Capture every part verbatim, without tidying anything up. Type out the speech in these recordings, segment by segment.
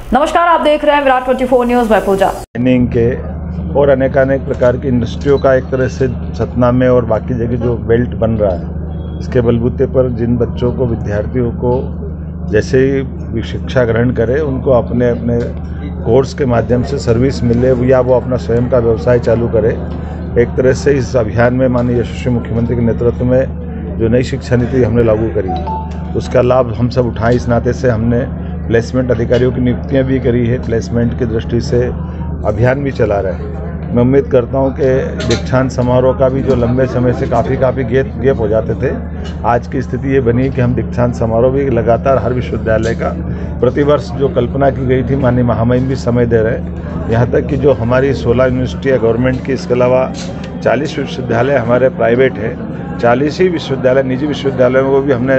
नमस्कार, आप देख रहे हैं विराट चौबीस न्यूज। मैं पूजा। ट्रेनिंग के और अनेकानेक प्रकार की इंडस्ट्रियों का एक तरह से सतना में और बाकी जगह जो बेल्ट बन रहा है, इसके बलबूते पर जिन बच्चों को, विद्यार्थियों को जैसे ही शिक्षा ग्रहण करें, उनको अपने अपने कोर्स के माध्यम से सर्विस मिले या वो अपना स्वयं का व्यवसाय चालू करे। एक तरह से इस अभियान में माननीय यशस्वी मुख्यमंत्री के नेतृत्व में जो नई शिक्षा नीति हमने लागू करी, उसका लाभ हम सब उठाएं। इस नाते से हमने प्लेसमेंट अधिकारियों की नियुक्तियां भी करी है, प्लेसमेंट की दृष्टि से अभियान भी चला रहे हैं। मैं उम्मीद करता हूं कि दीक्षांत समारोह का भी जो लंबे समय से काफ़ी काफ़ी गैप गैप हो जाते थे, आज की स्थिति ये बनी कि हम दीक्षांत समारोह भी लगातार हर विश्वविद्यालय का प्रतिवर्ष जो कल्पना की गई थी, माननीय महामहिम भी समय दे रहे हैं। यहाँ तक कि जो हमारी सोलह यूनिवर्सिटी है गवर्नमेंट की, इसके अलावा चालीस विश्वविद्यालय हमारे प्राइवेट है, चालीस ही विश्वविद्यालय निजी विश्वविद्यालयों को भी हमने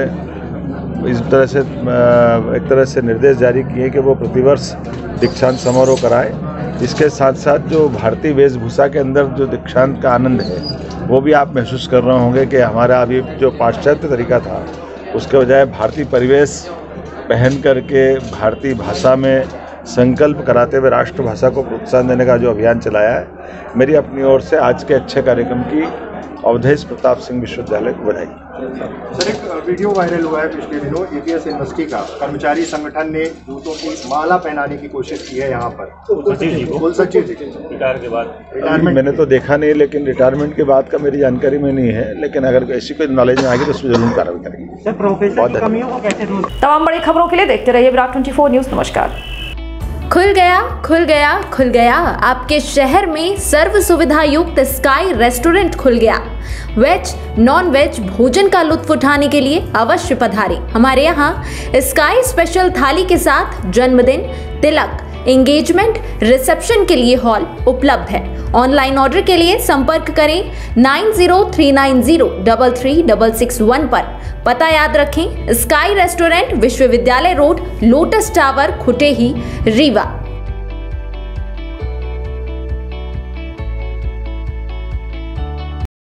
इस तरह से एक तरह से निर्देश जारी किए कि वो प्रतिवर्ष दीक्षांत समारोह कराए। इसके साथ साथ जो भारतीय वेशभूषा के अंदर जो दीक्षांत का आनंद है, वो भी आप महसूस कर रहे होंगे कि हमारा अभी जो पाश्चात्य तरीका था, उसके बजाय भारतीय परिवेश पहन करके भारतीय भाषा में संकल्प कराते हुए राष्ट्रभाषा को प्रोत्साहन देने का जो अभियान चलाया है, मेरी अपनी ओर से आज के अच्छे कार्यक्रम की अवधेश प्रताप सिंह विश्वविद्यालय को बधाई। सर, एक वीडियो वायरल हुआ है पिछले दिनों, एपीएस यूनिवर्सिटी का कर्मचारी संगठन ने जूतों की माला पहनाने की कोशिश की है यहाँ पर कुल सचिव जी रिटायर के बाद। रिटायरमेंट मैंने तो देखा नहीं, लेकिन रिटायरमेंट के बाद का मेरी जानकारी में नहीं है, लेकिन अगर ऐसी कोई नॉलेज में आएगी तो उसमें जरूर कार्रवाई करेंगे। सर, प्रोफेसर की कमियों को कैसे दूर? तमाम बड़ी खबरों के लिए देखते रहिए विराट चौबीस न्यूज। नमस्कार। खुल गया खुल गया खुल गया आपके शहर में सर्व सुविधा युक्त स्काई रेस्टोरेंट खुल गया। वेज नॉन वेज भोजन का लुत्फ उठाने के लिए अवश्य पधारें। हमारे यहाँ स्काई स्पेशल थाली के साथ जन्मदिन, तिलक, एंगेजमेंट, रिसेप्शन के लिए हॉल उपलब्ध है। ऑनलाइन ऑर्डर के लिए संपर्क करें nine zero three nine zero double three double six one पर। पता याद रखें, sky restaurant, Vishwavidyalaya road, lotus tower, Khutehi, Rewa.